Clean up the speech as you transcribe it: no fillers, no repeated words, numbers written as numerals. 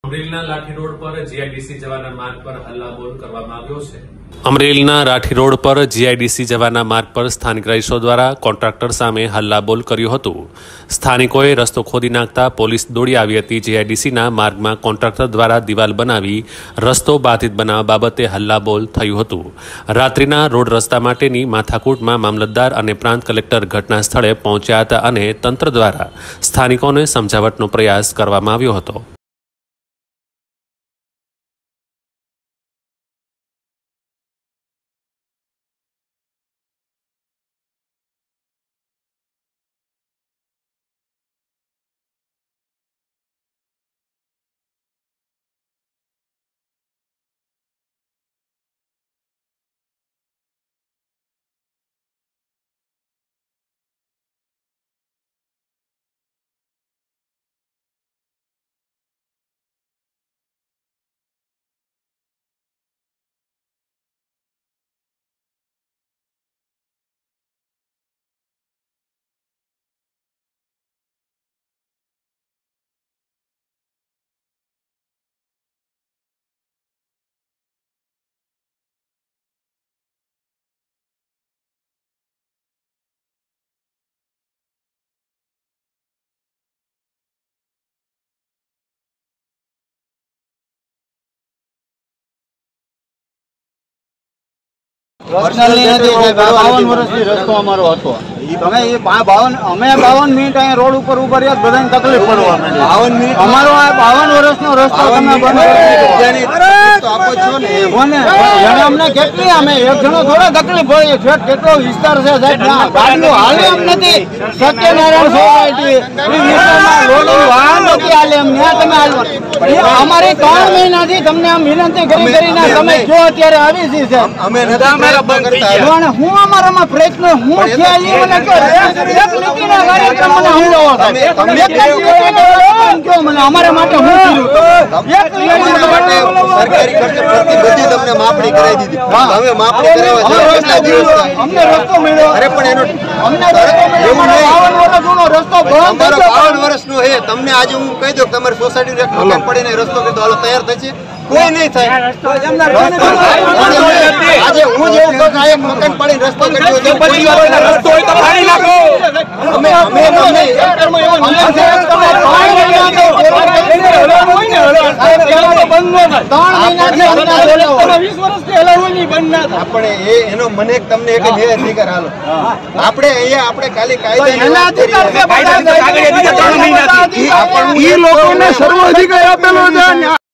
અમરેલીના લાઠી રોડ પર જીઆઈડીસી જવાના માર્ગ પર હલ્લાબોલ કરવામાં આવ્યો છે। અમરેલીના રાઠી રોડ પર જીઆઈડીસી જવાના માર્ગ પર સ્થાનિક રહીશો દ્વારા કોન્ટ્રાક્ટર સામે હલ્લાબોલ કર્યું હતું। સ્થાનિકોએ રસ્તો ખોદી નાખતા પોલીસ દોડી આવી હતી। જીઆઈડીસીના માર્ગમાં કોન્ટ્રાક્ટર દ્વારા દિવાલ બનાવી રસ્તો બાધિત બનાવવા બાબતે હલ્લાબોલ થયું હતું। રાત્રિના રોડ રસ્તા માટેની માથાકૂટમાં મામલતદાર અને પ્રાંત કલેક્ટર ઘટના સ્થળે પહોંચ્યા હતા અને તંત્ર દ્વારા સ્થાનિકોને સમજાવટનો પ્રયાસ કરવામાં આવ્યો હતો। અમે 52 મિનિટ અહીંયા રોડ ઉપર ઉભા રહ્યા, બધાને તકલીફ પડવા માંડી। 52 મિનિટ અમારો આ 52 વર્ષનો રસ્તો તમે અમને કેટલી અમે એક જણો થોડા તકલીફ પડે છે, કેટલો વિસ્તાર છે સાહેબ, ગાડીઓ હાલે એમ નથી। સત્યનારાયણ સોસાયટી વાહન નથી હાલે એમ, ત્યાં તમે હાલવા અમારી 3 મહિનાથી તમને આમ વિનંતી કરીને તમે જો અત્યારે આવી છે હું અમારામાં પ્રયત્ન હું અમારા માટે સરકારી ખર્ચે બધી તમને માફણી કરાવી દીધી, હવે માફણી અમને રસ્તો મળ્યો। અરે પણ એનો રસ્તો 52 વર્ષનો છે, તમને આજે હું કહી દઉં તમારી સોસાયટી મકાન પડીને રસ્તો કરી દો, હાલો તૈયાર થશે, કોઈ નહીં થાય। આજે હું જેવું કહું આ એક મકાન પડીને રસ્તો કર્યો રસ્તો હોય તો પાડી નાખો। આપણે એનો મને તમને એક અધિકાર હાલો આપણે અહીંયા આપણે ખાલી કાયદા સર્વ અધિકાર આપેલો છે।